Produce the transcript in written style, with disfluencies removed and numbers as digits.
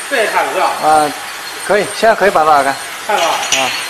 这也看了是吧？ 可以，现在可以摆多少看？ 看了。 啊。